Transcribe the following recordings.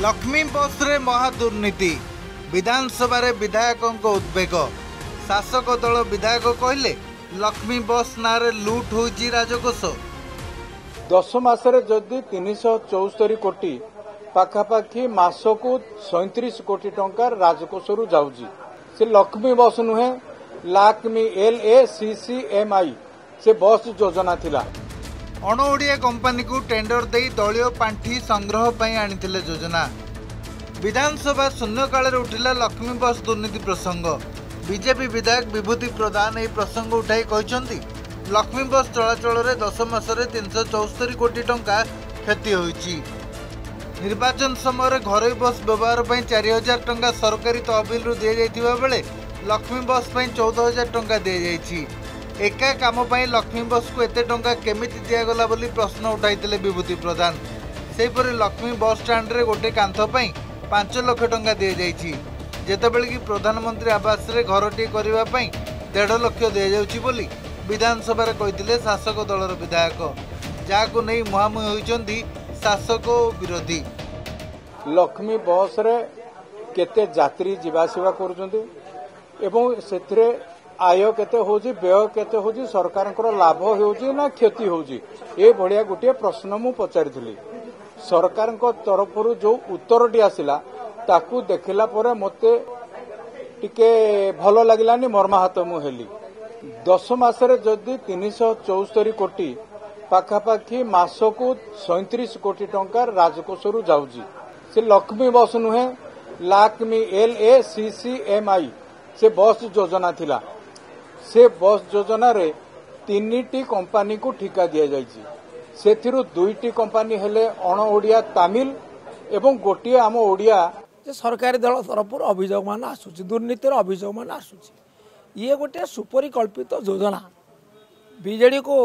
लक्ष्मी बस रे महादुर्नीति विधानसभा रे विधायकों उद्वेग शासक दल विधायक कहले लक्ष्मी बस नारे लुट होइछि राजकोष 10 मासरे जदि 374 कोटी पाखापाखि मासकू 37 कोटी टंका राजकोष जाऊँगी से लक्ष्मी बस नुहे लाक्मी LACCMI से बस योजना थिला अणओडिया कंपनी को टेंडर दे दलीय पांठी संग्रह पर आनिथिले योजना। विधानसभा शून्यकाल उठिला लक्ष्मी बस दुर्नीति प्रसंग। बीजेपी विधायक विभूति प्रधान यह प्रसंग उठाई कहते लक्ष्मी बस चलाचल में 10 मासरे 374 कोटी टंका क्षति होइछि। निर्वाचन समय घरोई बस व्यवहार पर 4000 टंका सरकारी तहबिल दि जाइथिबा बेले लक्ष्मी बस पर 14000 टंका दि जाइछि। एका काम पाई लक्ष्मी बस को एते टंका केमिति दियागला बोली प्रश्न उठाइथिले विभूति प्रधान। सेहिपरि लक्ष्मी बस स्टैंड रे गोटे कांथ पाई 5 लाख टंका दि जाइछि जेतेबेले कि प्रधानमंत्री आवास रे घरटी करबा पाई 1.5 लाख दि जाउछि बोली विधानसभा रे कहिथिले शासक दलर विधायक, जाको नै मुहामुही होइचंदी शासक और विरोधी। लक्ष्मी बस रे केते यात्री जीवासीवा करूचंदी एवं सेथरे आय केते होजी व्यय केते होजी सरकार लाभ होजी ना क्षति होजी ए भड़िया गोटे प्रश्न मु पचारिथिली। सरकार तरफ जो उत्तरटी आसिला ताकू देखिला परे मते टिके भलो लागलानी मर्माहत मु हेली। 10 मासरे जदि 374 कोटी पाखापाखि मासकू 37 कोटी टंका राजकोष जाऊँगी से लक्ष्मी बस नुहे लाक्मी LACCMI से बस योजना थिला से बस योजना रे 3टी कंपनी को ठिका दिया जाइछि। सेथिरु 2टी कंपनी हेले अणओडिया तमिल एवं गोटिए आम ओडिया सरकारी दल तरफ अभियोग मान आसुछि दुर्नीतिर अभियोग मान आसुछि। ये गोटे सुपरिकल्पित योजना बीजेडी को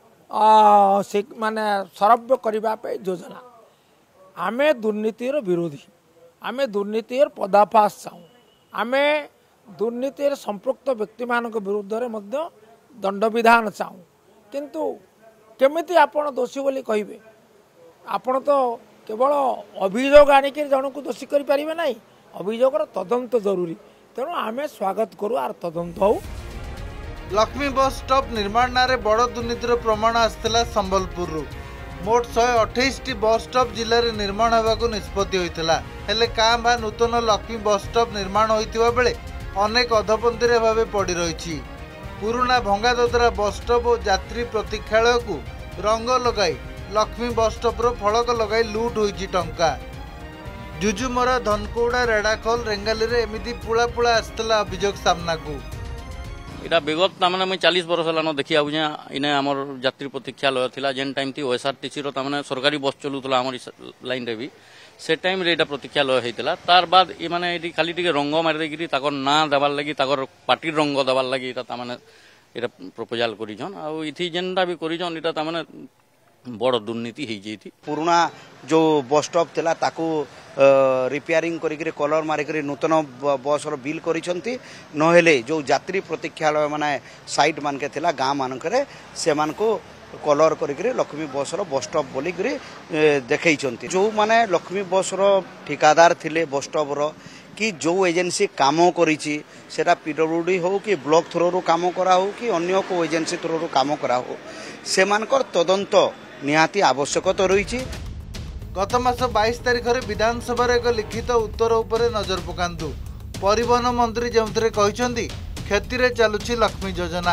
माने सरव्य करबा पे योजना। आमे दुर्नीतिर विरोधी, आमे दुर्नीतिर पर्दाफाश चाहूँ, आमे दुर्नीतिर संपृक्त व्यक्ति मान विरुद्ध में दंड विधान चाहूँ। किंतु केमिति आपण दोषी बोली कहिबे? आपण तो केवल अभियोग आनिक जन को दोषी करि परिबे नाही, अभियोगर तदंत जरूरी। तेणु आमे स्वागत करू आर तदंत हो। लक्ष्मी बस स्टॉप निर्माण नारे बड़ दुर्नीतिर प्रमाण आसला संबलपुर रु। मोट 128 बस स्टॉप जिले में निर्माण होगा निष्पत्ति होता हेले कां भा नूतन लक्ष्मी बस स्टॉप निर्माण होइतिबा बेले अनेक अधपंथी भाव पड़ रही। पुराना भंगादोदरा बस स्टॉप और यात्री प्रतीक्षालय को रंग लगाई लक्ष्मी बस स्टॉप फलक लगाई लुट होइछि टंका। जुजुमरा धनकौड़ा रेड़ाखोल रेंगाली रे एमिति पुला पुला आसला अभियोग सामना को। इटा विगत तामने मैं 40 वर्ष हेलान देखि आउजे इने हमर यात्री प्रतीक्षालय थिला जेन टाइम थी OSRTC रो तामने सरकारी बस चलुतला हमर लाइन रे भी से टाइम रे एटा प्रतीक्षालय हेतिला। तार बाद ए माने एटी खाली टिके रंग मारि देगिरी ताकर ना देबार लागि ताकर पार्टी रंग देबार लागि एटा तामने एटा प्रपोजल करिजन आ इथि जेनटा भी करिजन एटा तामने बड़ दुर्नीति हे जेति। पुराना जो बस स्टॉप थिला ताकू रिपेयरिंग करिकरी कलर मारिकरी नूतन बस रो बिल करिसंती नहेले जो यात्री प्रतीक्षालय माने साइट मान के थिला गां मानकरे से मान को कलर करिकरी लक्ष्मी बस रो बस स्टॉप बोलिकरी देखैचंती। जो माने लक्ष्मी बस रो ठिकादार थिले बस स्टॉप रो कि जो एजेंसी काम करिछि सेटा PWD हो कि ब्लॉक थ्रो रो काम करा हो कि अन्य को एजेंसी थ्रो रो काम करा हो से मानकर तदंत निहाती आवश्यकता रही। गत मास 22 तारिख में विधानसभा एक लिखित उत्तर उपर नजर पकांतु। परिवहन मंत्री जो क्षति रे चलुछि लक्ष्मी योजना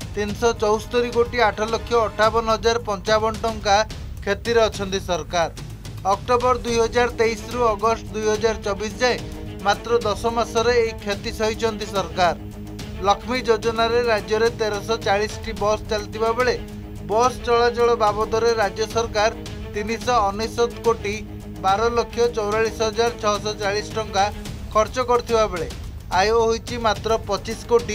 374 कोटी 8,58,55 टंका क्षति रे अछंती सरकार। अक्टोबर 2023 रु अगस्त 2024 जाए मात्र 10 मासरे एही क्षति सहिचंती सरकार। लक्ष्मी योजना रे राज्य रे 1340 टी बस चलतिबा बेले बस चलाचल बाबद राज्य सरकार 399 कोटी 12,44,640 टंका खर्च करथिबा बेले आय होइछि मात्र 25 कोटी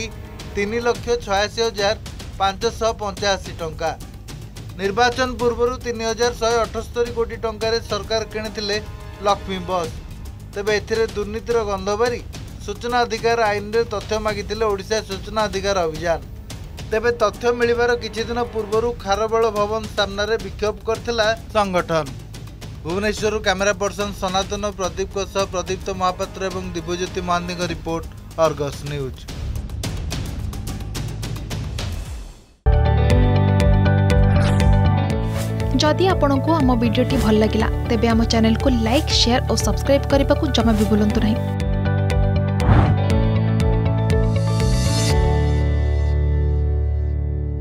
3,86,585 टंका। निर्वाचन पूर्व 3,178 कोटी टंका सरकार किଣିथिले लक्ष्मी बस। तेबे एथिरे दुर्नीतिर गंध बारी सूचना अधिकार आईन रे तथ्य मागिथिले ओडिशा सूचना अधिकार अभियान। तेबे तथ्य मिलिबार किछि दिन पूर्व खारबेल भवन सामने विक्षोभ करथिला संगठन। भुवनेश्वर कैमेरा पर्सन सनातन प्रदीप प्रदीप्त महापात्र और Divyajyoti Mahanty report Argus news. जदि आपंक आम भिडी भल लगा तेब आम चैनल को लाइक शेयर और सब्सक्राइब करने को जमा भी भूलु नहीं।